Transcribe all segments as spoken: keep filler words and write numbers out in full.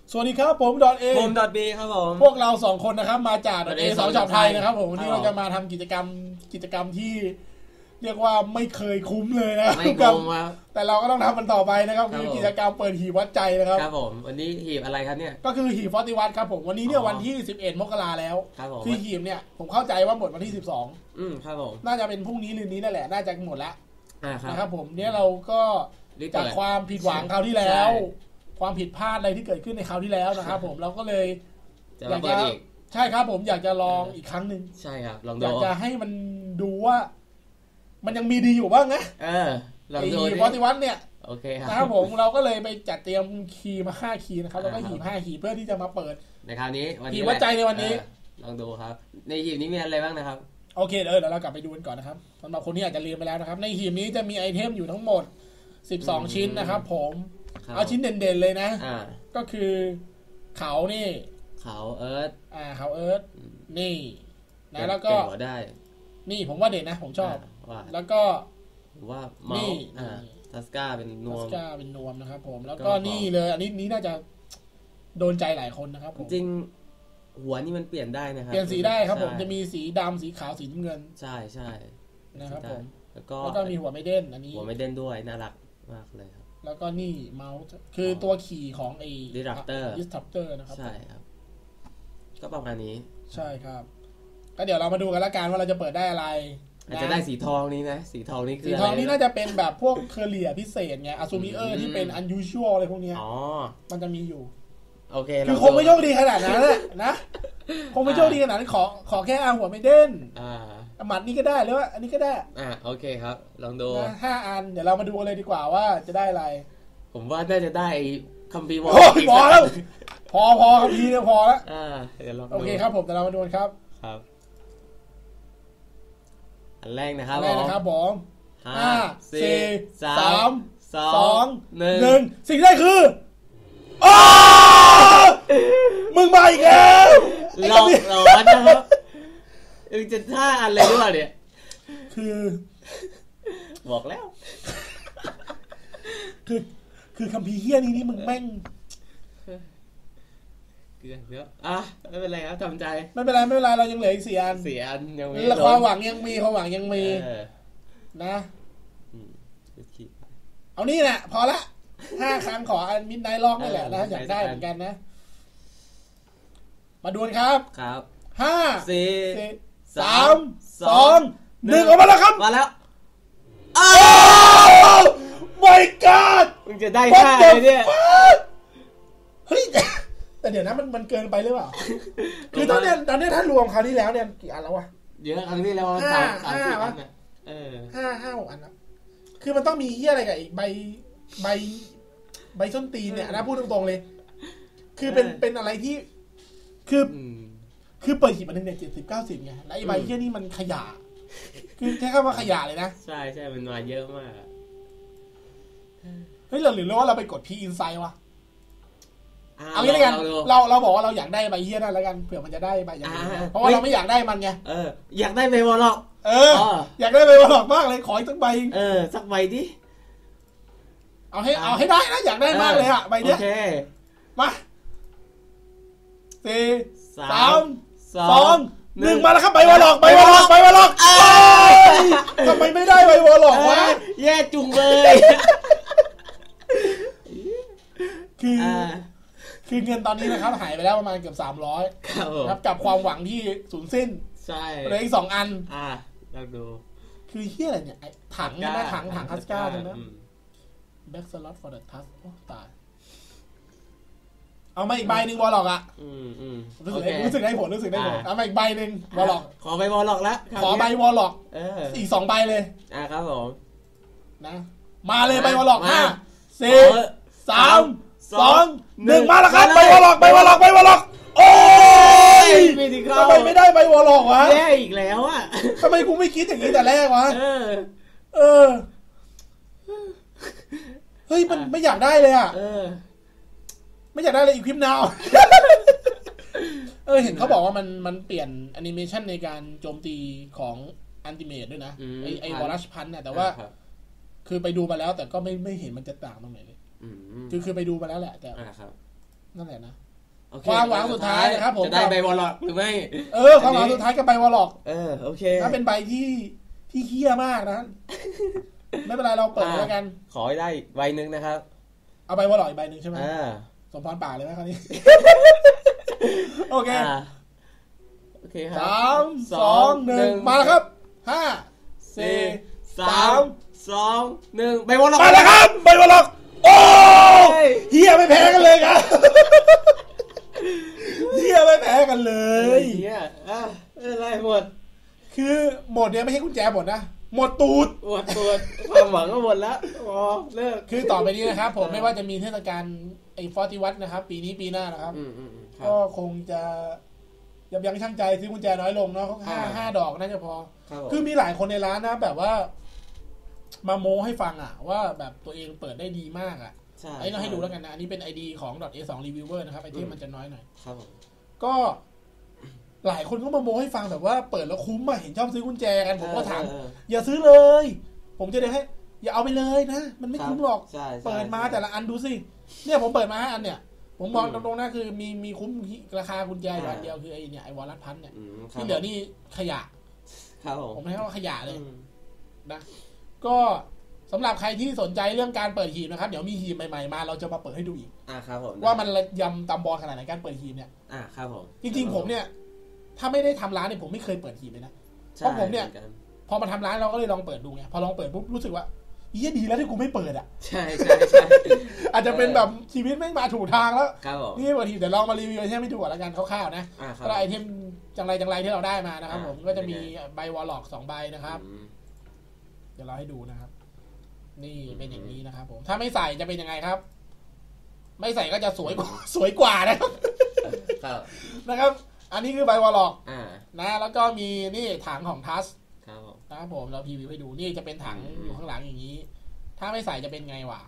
สวัสดีครับผมดอทเอผมดอทบีครับผมพวกเราสองคนนะครับมาจากดอทเอสองช็อปไทยนะครับผมวันนี้เราจะมาทำกิจกรรมกิจกรรมที่เรียกว่าไม่เคยคุ้มเลยนะไม่คุ้มครับแต่เราก็ต้องทำมันต่อไปนะครับคือกิจกรรมเปิดหีบวัดใจนะครับครับผมวันนี้หีบอะไรครับเนี่ยก็คือหีบฟอร์ติวัตครับผมวันนี้เนี่ยวันที่สิบเอ็ดมกราแล้วคือหีบเนี่ยผมเข้าใจว่าหมดวันที่สิบสองอืมครับผมน่าจะเป็นพรุ่งนี้หรือนี้นั่นแหละน่าจะหมดแล้วนะครับผมเนี่ยเราก็จากความผิดหวังคราวที่แล้วความผิดพลาดอะไรที่เกิดขึ้นในคราวที่แล้วนะครับผมเราก็เลยอยากจะใช่ครับผมอยากจะลองอีกครั้งหนึ่งใช่ครับลองดูอยากจะให้มันดูว่ามันยังมีดีอยู่บ้างนะเออลองดูไอ้วัติวัฒน์เนี่ยโอเคครับนะครับผมเราก็เลยไปจัดเตรียมคีย์มาห้าคีย์นะครับแล้วก็หีบห้าคีย์เพื่อที่จะมาเปิดในคราวนี้หีบวัดใจในวันนี้ลองดูครับในหีบนี้มีอะไรบ้างนะครับโอเคเดี๋ยวเรากลับไปดูกันก่อนนะครับสำหรับคนที่อาจจะลืมไปแล้วนะครับในหีบนี้จะมีไอเทมอยู่ทั้งหมดสิบสองชิ้นนะครับผมเอาชิ้นเด่นๆเลยนะก็คือเขานี่เขาเอิร์ธอ่าเขาเอิร์ธนี่นะแล้วก็ได้นี่ผมว่าเด่นนะผมชอบแล้วก็ว่าเมาส์อ่าทัสก้าเป็นนวมทัสก้าเป็นนวมนะครับผมแล้วก็นี่เลยอันนี้นี้น่าจะโดนใจหลายคนนะครับผมจริงหัวนี่มันเปลี่ยนได้นะครับเปลี่ยนสีได้ครับผมจะมีสีดำสีขาวสีน้ำเงินใช่ใช่นะครับผมแล้วก็แล้วก็มีหัวไม่เด่นอันนี้หัวไม่เด่นด้วยน่ารักมากเลยครับแล้วก็นี่เมาส์คือตัวขี่ของไอ้ Disruptor Disruptor นะครับใช่ครับก็ประมาณนี้ใช่ครับก็เดี๋ยวเรามาดูกันละกันว่าเราจะเปิดได้อะไรอาจจะได้สีทองนี้นะสีทองนี้คือสีทองนี้น่าจะเป็นแบบพวกเคอร์เลียพิเศษไงอะซูมิเออร์ที่เป็น unusual อะไรพวกนี้อ๋อมันจะมีอยู่โอเคคือคงไม่โชคดีขนาดนั้นแหละนะคงไม่โชคดีขนาดนั้นขอขอแค่อาหัวไม่เด่นอ่าหมัดนี้ก็ได้หรือว่าอันนี้ก็ได้อ่าโอเคครับลองดูนะห้าอันเดี๋ยวเรามาดูเลยดีกว่าว่าจะได้อะไรผมว่าน่าจะได้คัมภีร์วอลพอแล้วพอพอคัมภีร์เนี่ยพอแล้วอ่าเดี๋ยวลองดูโอเคครับผมเดี๋ยวเรามาดูกันครับครับอันแรกนะครับอันแรกนะครับผมห้าสี่สามสองหนึ่งหนึ่งสิ่งแรกคืออ้ามึงมาอีกแล้วหลอกหลอนนะครับมึงจะท่าอะไรหรือเปล่าเนี่ยคือบอกแล้วคือคือคัมภีร์เฮี้ยนี้นี่มึงแม่งเกือบเยอะอ่ะไม่เป็นไรครับทำใจไม่เป็นไรไม่เป็นไรเรายังเหลืออีกสี่อันสี่อันยังมีความหวังยังมีความหวังยังมีนะเอานี่แหละพอละห้าครั้งขออันมิดไนท์ล็อกนี่แหละนะอยากได้เหมือนกันนะมาดูครับครับห้าสี่สามสองหนึ่งออกมาแล้วครับมาแล้วอ้าว my god มึงจะได้ท่าอะไรเนี่ยเฮ้ยแต่เดี๋ยวนะมันมันเกินไปหรือเปล่าคือตอนนี้ตอนนี้ถ้ารวมคราวที่แล้วเนี่ยกี่อันแล้ววะเยอะครั้งที่แล้วสามสามสี่อันน่ะเออห้าห้าหกอันนะคือมันต้องมีเหี้ยอะไรกับอีกใบใบใบส้นตีนเนี่ยนะพูดตรงๆเลยคือเป็นเป็นอะไรที่คือคือเปิดหีบอันนึงเนี่ยเจ็ดสิบเก้าสิบไงแล้วไอ้ใบเหี้ยนี่มันขยะคือใช้คำว่าขยะเลยนะใช่ใช่มันมาเยอะมากเฮ้ยเราหรือว่าเราไปกดพีอินไซด์วะเอางี้เลยกันเราเราบอกว่าเราอยากได้ใบเหี้ยนั่นแล้วกันเผื่อมันจะได้ใบอย่างนี้เพราะว่าเราไม่อยากได้มันไงเอออยากได้ใบวอลล็อกเอออยากได้ใบวอลล็อกมากเลยขออีกสักใบเออสักใบดิเอาให้เอาให้ได้นะอยากได้มากเลยอะใบเนี้ยโอเคมาสี่สามสองหนึ่งมาแล้วครับใบวอลล็อกใบวอลล็อกใบวอลล็อกทำไมไม่ได้ใบวอลล็อกวะแย่จุงเลยคือคือเงินตอนนี้นะครับหายไปแล้วประมาณเกือบสามร้อยครับกับความหวังที่สูญสิ้นใช่เหลืออีกสองอันอ่าลองดูคือเฮียอะไรเนี่ยถังใช่ไหมถังถังทัสก้าใช่ไหมแบ็กสล็อต for the touch โอ้ตายเอามาอีกใบหนึ่งวอลล็อกอ่ะรู้สึกรู้สึกได้ผลรู้สึกได้ผลเอามาอีกใบหนึ่งวอลล็อกขอใบวอลล็อกแล้วขอใบวอลล็อกอีกสองใบเลยอ่าครับผมนะมาเลยใบวอลล็อกห้าสี่สามสองหนึ่งมาแล้วครับใบวอลล็อกใบวอลล็อกใบวอลล็อกโอ้ยทำไมไม่ได้ใบวอลล็อกวะแย่อีกแล้วอ่ะทำไมกูไม่คิดอย่างนี้แต่แรกวะเออเออเฮ้ยมันไม่อยากได้เลยอ่ะไม่อยากได้เลยอีกคลิปนาวเออเห็นเขาบอกว่ามันมันเปลี่ยนแอนิเมชันในการโจมตีของอันติเมทด้วยนะไอไอวอลัชพันเนี่ยแต่ว่าคือไปดูมาแล้วแต่ก็ไม่ไม่เห็นมันจะต่างตรงไหนเลยคือคือไปดูมาแล้วแหละแต่นั่นแหละนะ okay, ความหวังสุดท้ายนะครับผมจะได้ใบวอลล็อกหรือไม่เออความหวังสุดท้ายกับใบวอลล็อกเออโอเคถ้าเป็นใบที่ที่เหี้ยมากนะไม่เป็นไรเราเปิดแล้วกันขอให้ได้ใบนึงนะครับเอาใบวอลล็อกอีกใบนึงใช่ไหมอ่าสมพรปากเลยไหมคราวนี้โอเคโอเคครับสามสองหนึ่งมาแล้วครับห้าสี่สามสองหนึ่งใบวอลล็อกมาแล้วครับใบวอลล็อกโอ้เหี้ยไม่แพ้กันเลยครับเหี้ยไม่แพ้กันเลยเหี้ยอ่ะอะไรหมดคือหมดเนี่ยไม่ใช่กุญแจหมดนะหมดตูดหมดตูดความหวังก็หมดแล้วอ๋อเลิกคือต่อไปนี้นะครับผมไม่ว่าจะมีเทศกาลไอ้ฟอร์ติวัตนะครับปีนี้ปีหน้านะครับก็คงจะยับยั้งชั่งใจซื้อกุญแจน้อยลงเนาะห้าห้าดอกน่าจะพอคือมีหลายคนในร้านนะแบบว่ามาโม้ให้ฟังอ่ะว่าแบบตัวเองเปิดได้ดีมากอ่ะไอ้เราให้ดูแล้วกันนะอันนี้เป็น ไอ ดี ของ .เอ สอง Reviewer นะครับไอเทมมันจะน้อยหน่อยครับก็หลายคนก็มาโม้ให้ฟังแบบว่าเปิดแล้วคุ้มอ่ะเห็นชอบซื้อกุญแจกันผมก็ถามอย่าซื้อเลยผมจะได้ให้อย่าเอาไปเลยนะมันไม่คุ้มหรอกเปิดมาแต่ละอันดูสิเนี่ยผมเปิดมาห้าอันเนี่ยผมมองตรงๆนะคือมีมีคุ้มราคากุญแจอย่างเดียวคือไอ้เนี่ยไอ้วอลลัสพันเนี่ยที่เหลือนี่ขยะผมให้ว่าขยะเลยนะก็สำหรับใครที่สนใจเรื่องการเปิดหีบนะครับเดี๋ยวมีหีบใหม่ๆมาเราจะมาเปิดให้ดูอีกอ่าครับผมว่ามันยำตำบอลขนาดไหนการเปิดหีบเนี่ยอ่าครับผมจริงๆผมเนี่ยถ้าไม่ได้ทำร้านเนี่ยผมไม่เคยเปิดหีบเลยนะเพราะผมเนี่ยพอมาทำร้านเราก็เลยลองเปิดดูไงพอลองเปิดปุ๊บรู้สึกว่าเยี่ยดีแล้วที่กูไม่เปิดอ่ะใช่ใช่ใช่อาจจะเป็นแบบชีวิตไม่มาถูกทางแล้วนี่บางทีเดี๋ยวลองมารีวิวให้ไม่ถูกแล้วกันคร่าวๆนะก็ไอเทมจังไรจังไรที่เราได้มานะครับผมก็จะมีใบวอลล็อกสองใบนะครับเดี๋ยวเราให้ดูนะครับนี่เป็นอย่างนี้นะครับผมถ้าไม่ใส่จะเป็นยังไงครับไม่ใส่ก็จะสวยกว่าสวยกว่านะครับนะครับอันนี้คือใบวอลล็อกนะแล้วก็มีนี่ถังของทัสนะครับผมเราพรีวิวให้ดูนี่จะเป็นถังอยู่ข้างหลังอย่างนี้ถ้าไม่ใส่จะเป็นไงวะ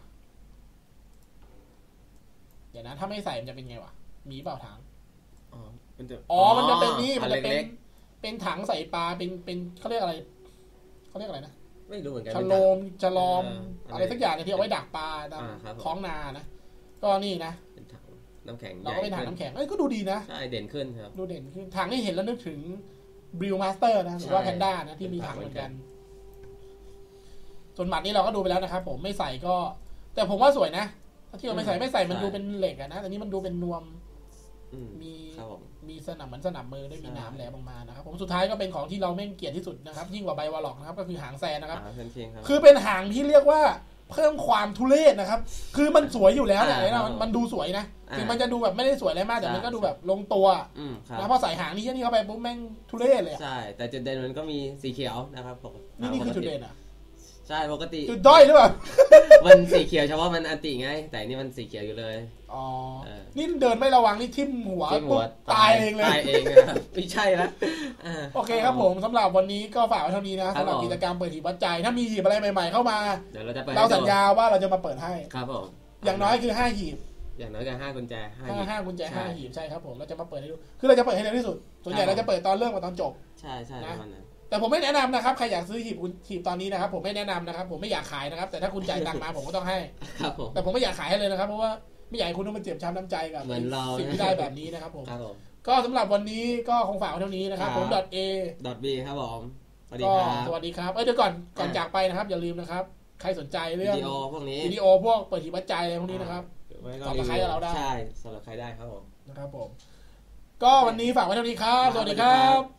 เดี๋ยวนะถ้าไม่ใส่มันจะเป็นไงวะมีเปล่าถังอ๋อมันจะอ๋อมันจะเป็นนี่มันจะเป็นเป็นถังใส่ปลาเป็นเป็นเขาเรียกอะไรเขาเรียกอะไรนะไม่รู้เหมือนกันฉลมฉลอมอะไรสักอย่างที่เอาไว้ดักปลาท้องนานะก็นี่นะเป็นถังน้ำแข็งเราก็เป็นถังน้ำแข็งเอ้ยก็ดูดีนะใช่เด่นขึ้นครับดูเด่นขึ้นถังนี่เห็นแล้วนึกถึงบริวมาสเตอร์นะหรือว่าแพนด้านะที่มีถังเหมือนกันส่วนหมัดนี้เราก็ดูไปแล้วนะครับผมไม่ใส่ก็แต่ผมว่าสวยนะที่เราไม่ใส่ไม่ใส่มันดูเป็นเหล็กอะนะแต่นี้มันดูเป็นนวมมีมีสนับเหมือนสนับมือด้วยมีหนามแหลมออกมานะครับผมสุดท้ายก็เป็นของที่เราไม่เกลียดที่สุดนะครับยิ่งกว่าใบวอลล็อกนะครับก็คือหางแซนนะครับคือเป็นหางที่เรียกว่าเพิ่มความทุเรศนะครับคือมันสวยอยู่แล้วเนี่ยนะมันดูสวยนะถึงมันจะดูแบบไม่ได้สวยอะไรมากแต่มันก็ดูแบบลงตัวนะพอใส่หางนี้นี่เข้าไปปุ๊บแม่งทุเรศเลยใช่แต่จุดเด่นมันก็มีสีเขียวนะครับนี่นี่คือจุดเด่นอ่ะใช่ปกติจุดด้อยหรือเปล่ามันสีเขียวเฉพาะมันอันติไงแต่นี่มันสีเขียวอยู่เลยอ๋อนี่เดินไม่ระวังนี่ทิ่มหัวปุ๊บตายเองเลยตายเองนะครับไม่ใช่ละโอเคครับผมสำหรับวันนี้ก็ฝากไว้เท่านี้นะสำหรับกิจกรรมเปิดหีบวัดใจถ้ามีหีบอะไรใหม่ๆเข้ามาเดี๋ยวเราจะเปิดเราสัญญาว่าเราจะมาเปิดให้ครับผมอย่างน้อยคือห้าหีบอย่างน้อยก็ห้ากุญแจห้าห้ากุญแจห้าหีบใช่ครับผมเราจะมาเปิดให้ดูคือเราจะเปิดให้เร็วที่สุดส่วนใหญ่เราจะเปิดตอนเริ่มกับตอนจบใช่ใช่นะแต่ผมไม่แนะนำนะครับใครอยากซื้อหีบหีบตอนนี้นะครับผมไม่แนะนำนะครับผมไม่อยากขายนะครับแต่ถ้าคุณจ่ายตังค์มาผมก็ต้องให้ครับผมแต่ผมไม่อยากขายให้เลยนะครับเพราะว่าไม่อยากให้คุณต้องมาเจ็บช้ำน้ำใจกับสิ่งที่ได้แบบนี้นะครับผมก็สำหรับวันนี้ก็คงฝากไว้เท่านี้นะครับผม .a .b ครับผมสวัสดีครับสวัสดีครับเอ้ยเดี๋ยวก่อนก่อนจากไปนะครับอย่าลืมนะครับใครสนใจเรื่องวิดีโอพวกนี้วิดีโอพวกเปิดหีบวัดใจอะไรพวกนี้นะครับสำหรับใครเราได้ใช่สำหรับใครได้ครับผมนะครับผมก็วันนี้ฝากไว้เท่านี้ครับสวัสดีครับ